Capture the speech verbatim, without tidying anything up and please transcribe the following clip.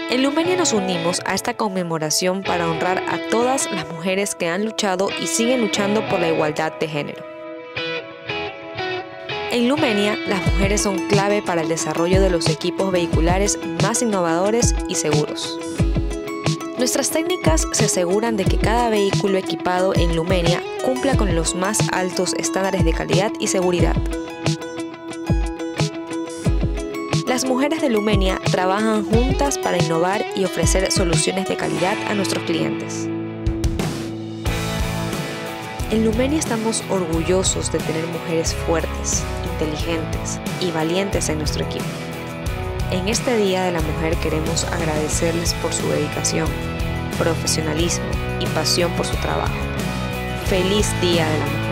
En Lumenia nos unimos a esta conmemoración para honrar a todas las mujeres que han luchado y siguen luchando por la igualdad de género. En Lumenia, las mujeres son clave para el desarrollo de los equipos vehiculares más innovadores y seguros. Nuestras técnicas se aseguran de que cada vehículo equipado en Lumenia cumpla con los más altos estándares de calidad y seguridad. Las mujeres de Lumenia trabajan juntas para innovar y ofrecer soluciones de calidad a nuestros clientes. En Lumenia estamos orgullosos de tener mujeres fuertes, inteligentes y valientes en nuestro equipo. En este Día de la Mujer queremos agradecerles por su dedicación, profesionalismo y pasión por su trabajo. ¡Feliz Día de la Mujer!